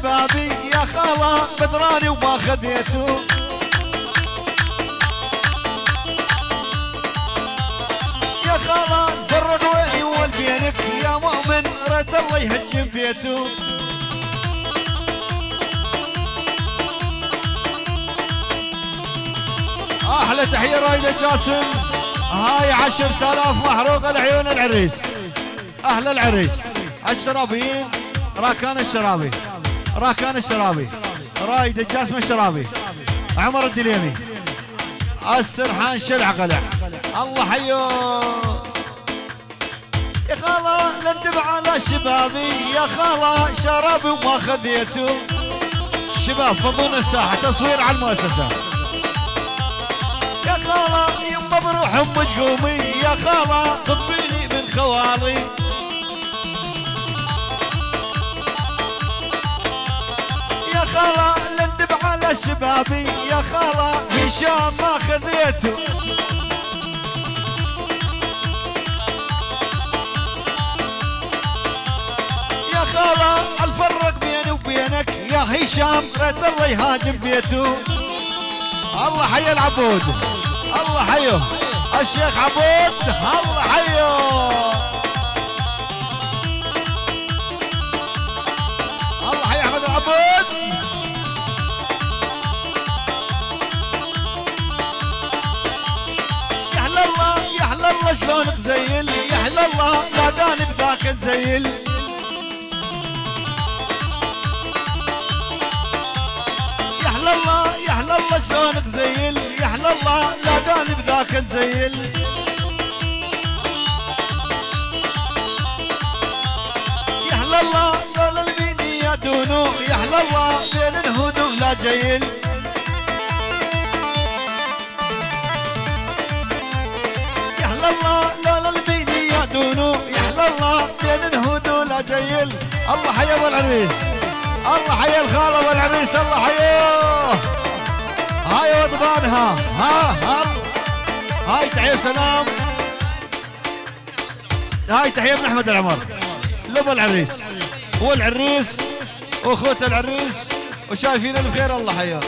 شبابي يا خاله بدراني وما خذيته. يا خاله فرق وعي والبينك يا مؤمن رد الله يهجم بيته. احلى تحيه رايد جاسم. هاي 10,000 محروقه لعيون العريس. اهل العريس الشرابيين. راكان الشرابي، راكان الشرابي، رايد الجاسم الشرابي، عمر الدليمي، السرحان شلع قلع. الله حيو يا خاله لندب على شبابي يا خاله شرابي وما خذيته. الشباب فضون الساحه تصوير على المؤسسه. يا خاله يما بروح امك قومي يا خاله طبيني من خوالي. يا خاله لندب على شبابي يا خاله هشام ما خذيته. يا خاله الفرق بيني وبينك يا هشام ريت الله يهاجم بيته. الله حي العبود، الله حيو الشيخ عبود، الله حيو. الله حي احمد العبود. يحلى الله يحلى الله شلونك زيل. يحلى الله لاقاني بذاك تزيل. يحلى الله يحلى الله شلونك زيل. يحلى الله لاقاني بذاك تزيل. يحلى الله لولا البيني يا دونو. يحلى الله بين الهدوء لا جيل. يحلى الله لولا البيني يا دونو. يحلى الله بين الهدوء لا جيل. الله حي ابو العريس، الله حي الخاله والعريس، الله حيوه. هاي وضبانها هاي تحيه سلام. هاي تحيه من احمد العمر لابو العريس والعريس واخوة العريس وشايفين الخير. الله حياه.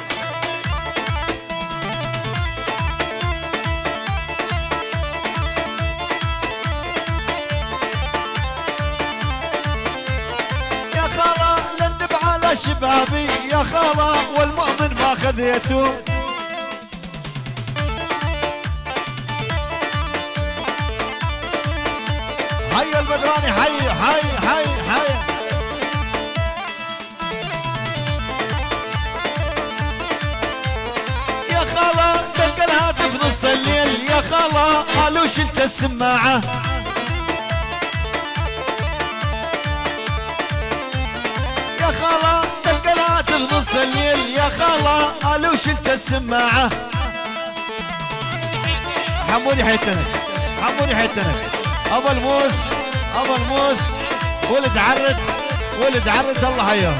يا خاله لندب على شبابي يا خاله والمؤمن ما خذيته. حي البدراني حي حي حي حي. يا خاله دق الهاتف نص الليل يا خاله قالوا شلت السماعه. يا خاله دق الهاتف نص الليل يا خاله قالوا شلت السماعه. حموني حيتنك، حموني حيتنك. ابو الموس، ابو الموس ولد عرت، ولد عرت، الله حياه.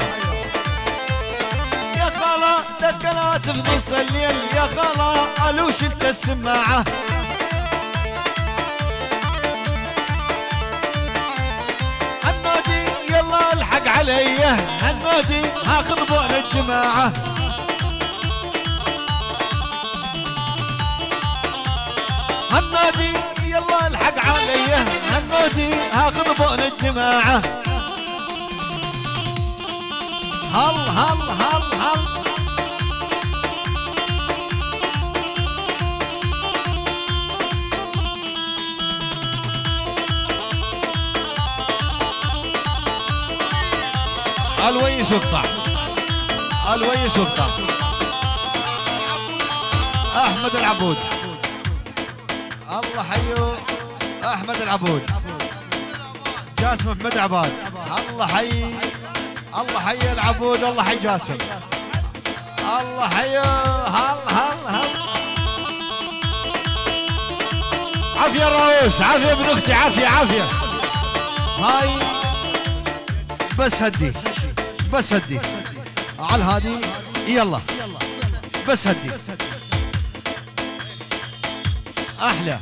يا خاله دق الهاتف نص الليل يا خاله قالوا شلت السماعه. هالنادي يلا الحق علي هالنادي هاخذ بؤن الجماعه. هالنادي يلا الحق علي هالنادي هاخذ بؤن الجماعه. هل هل هل هل. الويس وقطع، الويس وقطع. احمد العبود، الله حيو احمد العبود. جاسم محمد عباد، الله حي، الله حي العبود، الله حي جاسم، الله حي. هل هل هل. عافيه الرؤوس، عافيه ابن اختي، عافيه عافيه. هاي بس هدي، بس هدي على الهادي، يلا بس هدي. احلى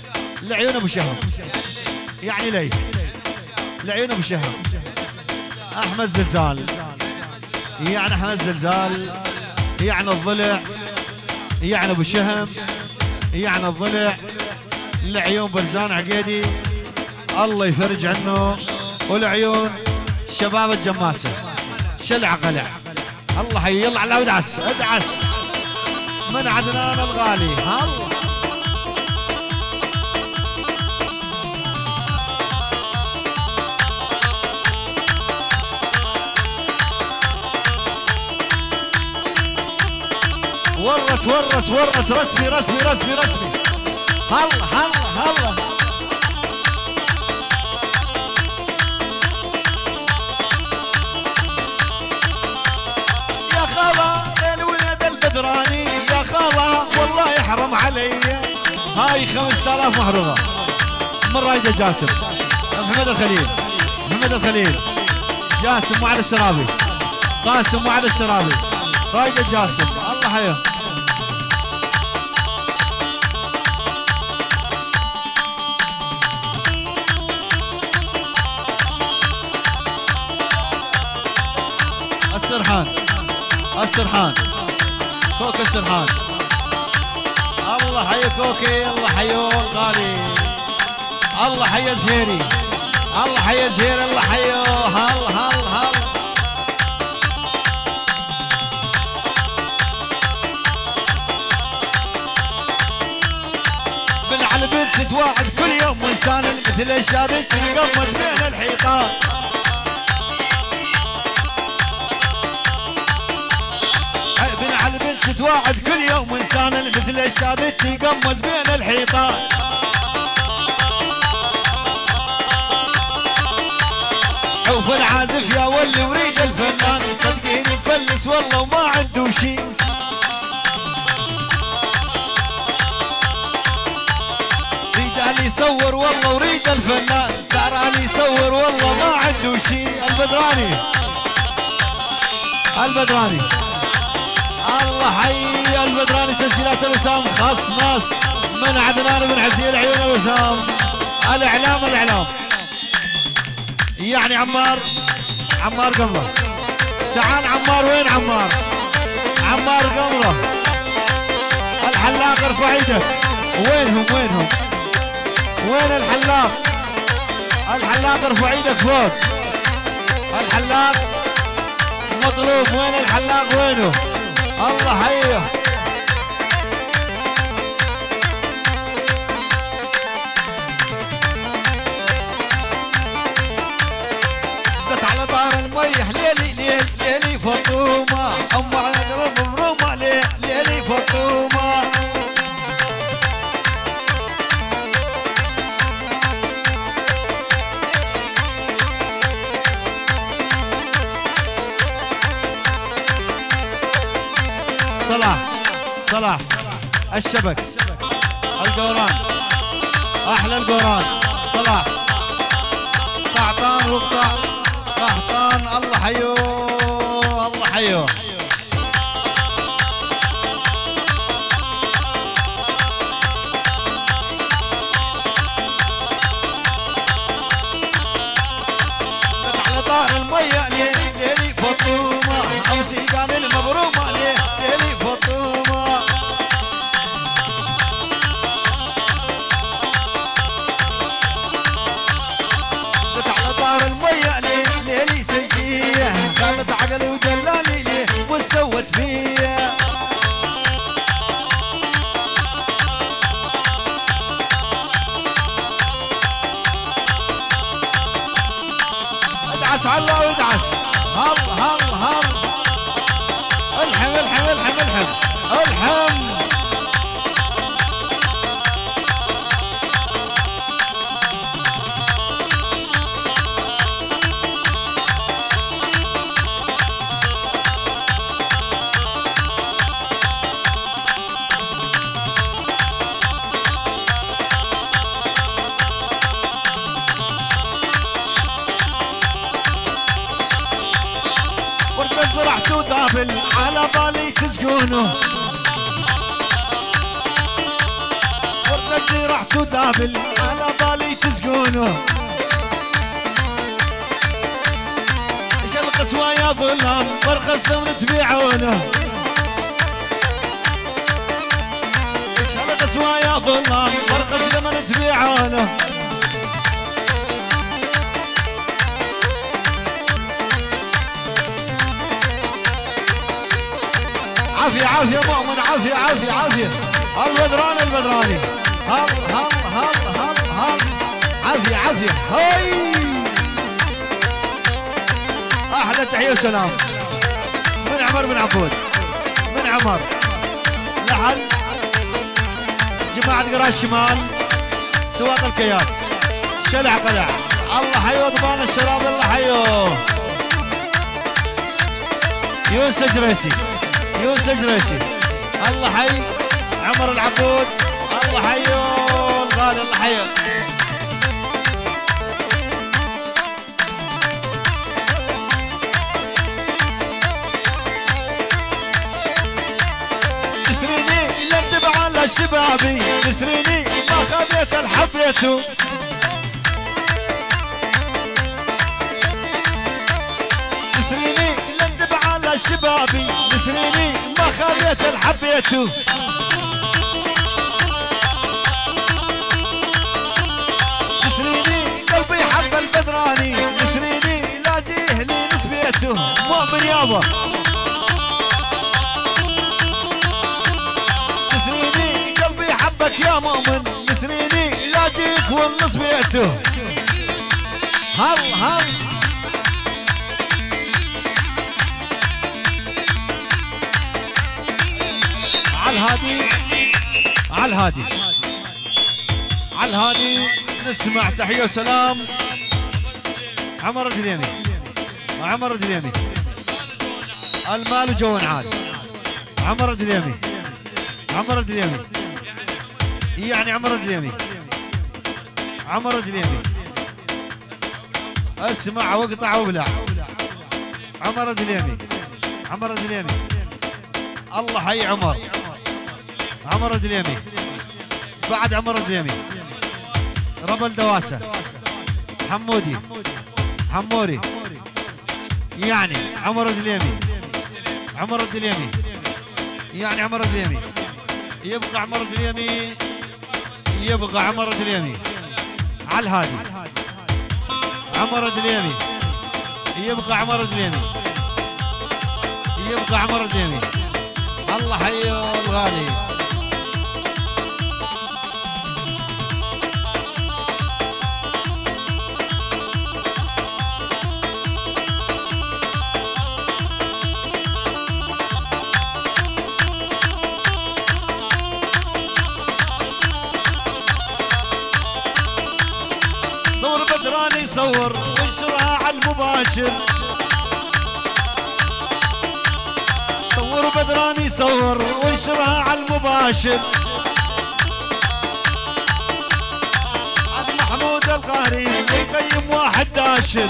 لعيون ابو شهم، يعني لي لعيون ابو شهم. احمد زلزال، يعني احمد زلزال، يعني الضلع، يعني ابو شهم، يعني الضلع لعيون برزان عقيدي الله يفرج عنه، والعيون شباب الجماسه شلع قلع. الله حي، يلا على ادعس ادعس من عدنان الغالي. الله ورت رسمي رسمي رسمي رسمي. هلا هلا هلا يا خلا الولد البدراني، يا خلا والله يحرم علي. هاي 5000 محروقه من رايده جاسم محمد الخليل، محمد الخليل جاسم وعلى الشرابي، قاسم وعلى الشرابي، رايده جاسم الله حيه. السرحان السرحان كوكي السرحان الله حي كوكي، الله حيو غالي، الله حي زهيري، الله حي زهير، الله حيو هل هل هل. بن على بنت تتواعد كل يوم وانسان مثل الشادي تنقمص بين الحيطان. تتواعد كل يوم انسان مثل الشادي تقمز بين الحيطان. عوف العازف يا ولي وريد الفنان، صدقيني مفلس والله وما عنده شي. ريد لي يصور والله وريد الفنان، دار لي يصور والله ما عنده شي. البدراني البدراني الله حي البدراني، تسجيلات الوسام خاص ناس من عدنان بن حسين عيون الوسام. الاعلام الاعلام يعني عمار، عمار قمره، تعال عمار. وين عمار؟ عمار قمره الحلاق ارفع ايدك. وينهم وينهم؟ وين الحلاق؟ الحلاق ارفع ايدك فوق. الحلاق مطلوب. وين الحلاق؟ وينه؟ الله حيه. دت على ظهر الميح ليلي ليل ليلي فطومه، ام على قلب مبرومه ليلي فطومه. صلاح صلاح الشبك القوران، احلى القوران صلاح قحطان وقطع قحطان. الله حيوه الله حيوه. على ظهر الميه ليلي فطومه، او سيقان المبرومه ليلي فطومه. دت على ظهر الميه ليلي سيقيه، خالد عقلي ودلالي ليه وسوت فيه. ادعس على وادعس. هل هل هل الحم الحم الحم الحم الحم. زرعتو ذابل على بالي تسكونه، ورد زرعتو ذابل على بالي تسكونه. القسوة يا ظلام برخص ثمن تبيعونه. اشهى القسوة يا ظلام برخص ثمن تبيعونه. عافية عافية مؤمن، عافية عافية عافية. البدراني البدراني، هل هل هل هل هل عافية عافية. هاي أحلى تحية وسلام من عمر بن عبود، من عمر لحل جماعة قراش الشمال سواق الكيات شلع قلع. الله حيو ضمان الشراب، الله حيو يوسف جريسي، يوسف جريسي الله حي. عمر العبود الله حيو الغالي، الله حيو. نسريني لندب على شبابي، نسريني ما خذيت الحبيته. نسريني لندب على شبابي، نسريني ما خذيت الحبيته. نسريني قلبي حب البدراني، نسريني لا جيه لي نسبيته. مؤمن يابا نسريني قلبي حبك يا مؤمن، نسريني لا جيك والنص بيته. هل هل عالهادي، عالهادي، عالهادي. نسمع تحية وسلام عمر الدليمي، عمر الدليمي المال وجو عاد. عمر الدليمي، عمر الدليمي يعني عمر الدليمي، عمر الدليمي اسمع واقطع وبلع. عمر الدليمي، عمر الدليمي الله حي. عمر، عمر الدليمي بعد عمر الدليمي ربل دواسة حمودي حموري يعني عمر الدليمي، عمر الدليمي يعني عمر الدليمي. يبقى عمر الدليمي، يبقى عمر الدليمي عالهادي. عمر الدليمي يبقى عمر الدليمي، يبقى عمر الدليمي الله حيو الغالي. صور بدراني صور وانشرها على المباشر. صور بدراني صور وانشرها على المباشر. عن محمود القهري يقيم واحد داشر.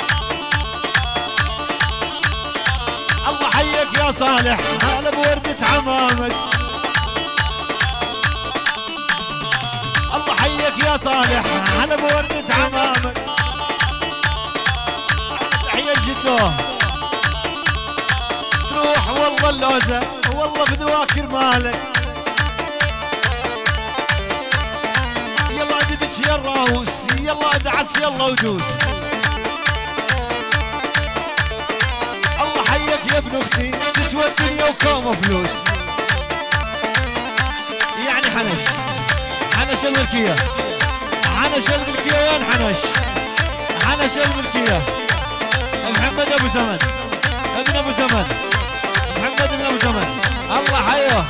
الله حيك يا صالح هلا بوردة عمامك. الله حيك يا صالح هلا بوردة عمامك. تحية جدو تروح والله اللوزة والله بدواكر مالك. يلا ادبج يا الراوس، يلا ادعس يلا ودوس. الله حيك يا ابن اختي تسوى الدنيا وكومه فلوس. يعني حنش، حنش الملكية، حنش الملكية. وين حنش؟ حنش الملكية محمد ابو زمن، ابن ابو زمن، محمد ابن ابو زمن الله حيه.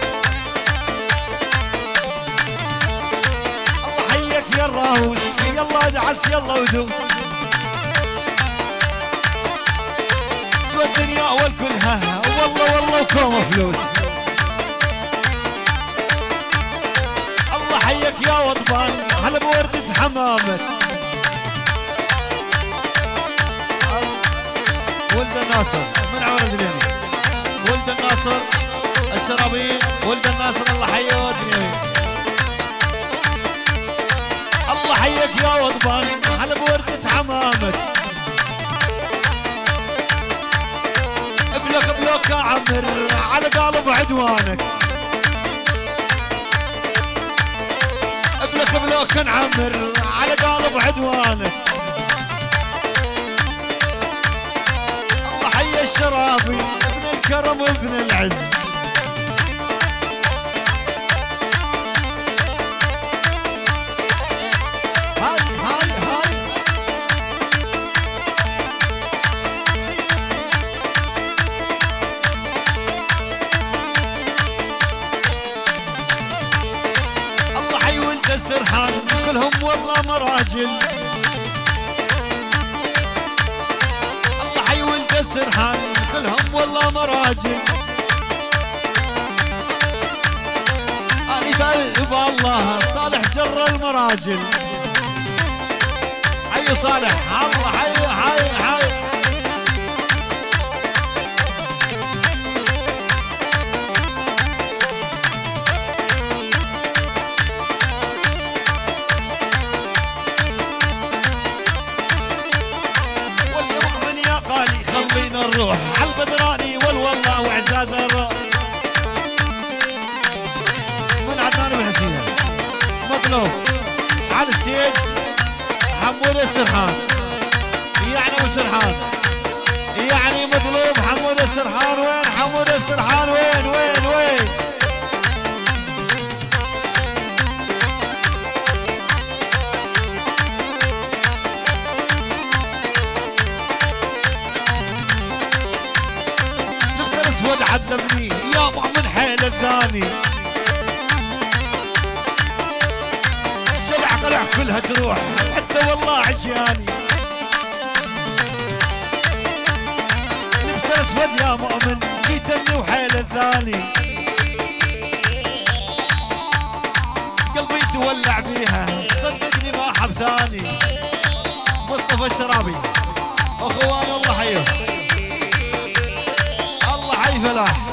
الله حيك يا الراوس يلا ادعس يلا ودوس. سوى الدنيا والكلها والله والله وكومه فلوس. الله حيك يا وضبان هلا بوردة حمامك. ولد الناصر من عمر الدليمي، ولد الناصر الشرابين، ولد الناصر الله حيه الدليمي. الله حيك يا وضبان هلا بوردة حمامك. بلوك اعمر على قالب عدوانك، ابلك بلوك نعمر على قالب عدوانك. الله حي الشرابي ابن الكرم وابن العز، السرحان كلهم والله مراجل. الله حي ولد السرحان كلهم والله مراجل. أنا تائب الله صالح جر المراجل. حي صالح الله حي حي حي. خلينا نروح عالبدراني والله وعزاز الروح. من عدنان بن حسين مطلوب على السيج حمود السرحان، يعني ابو سرحان، يعني مطلوب حمود السرحان. وين حمود السرحان؟ وين وين وين؟ اسود عذبني يا من حيل الثاني، شلع قلع كلها تروح حتى والله عشياني. لبس اسود يا مؤمن جيتني وحيل الثاني، قلبي تولع بيها صدقني ما حب ثاني. مصطفى الشرابي اخوان الله حيه، الله حي فلاح.